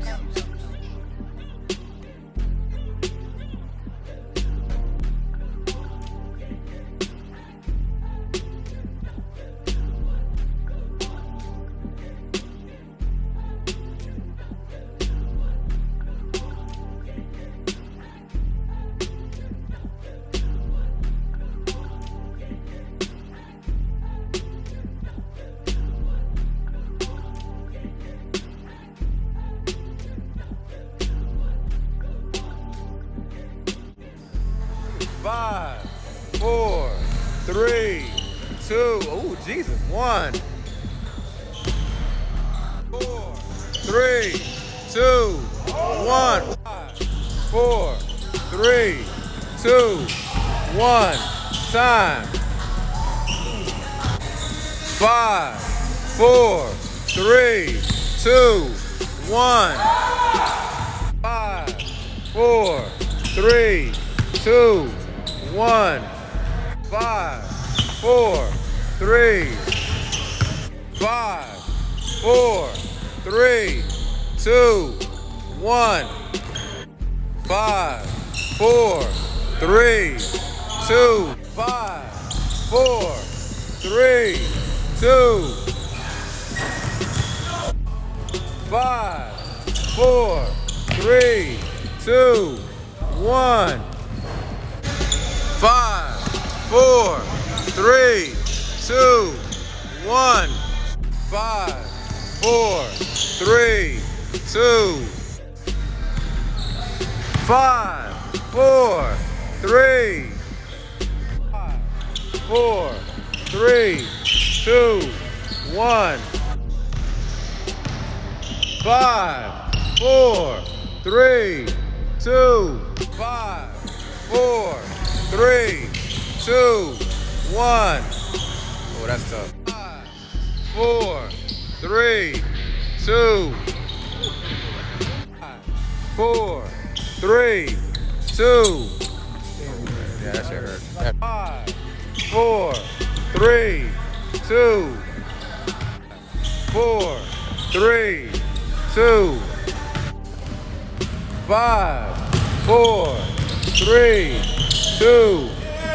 Five, four, three, two. Oh, Jesus. 1, 4, 3, 2, 1. 5, 4, 3, 2, 1. Time. 5, 4, 3, 2, 1. 5, 4, 3, 2, 1. 5, 4, 3, 5, 4, 3, 2, 1. 5, 4, 3, 2, 5, 4, 3, 2, 5, 4, 3, 2, 1. 5, 4, 3, 2, 1. 5, 4, 3, 2. 5, 4, 3. 5, 4, 3, 2, 1. 5, 4, 3, 2. 5, 4, 3, 2, 1. Oh, that's tough. 5, 4, 3, 2. 5, 4, 3, 2. Yeah, that shit hurt. 5, 4, 3, 2. 4, 3, 2. 5, 4, 3, 2.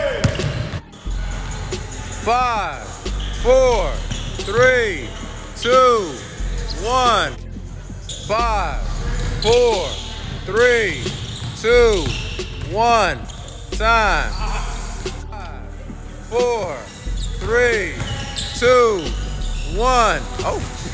5, 4, 3, 2, 1. 5, 4, 3, 2, 1. Time. 5, 4, 3, 2, 1. Oh.